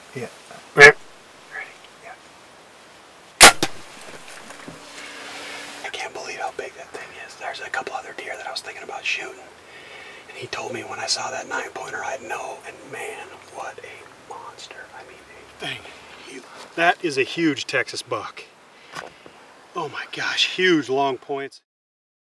Yeah. Ready? Yeah. I can't believe how big that thing is. There's a couple other deer that I was thinking about shooting. And he told me when I saw that 9-pointer, I'd know. And man, what a monster. I mean, a thing. That is a huge Texas buck. Oh my gosh, huge long points.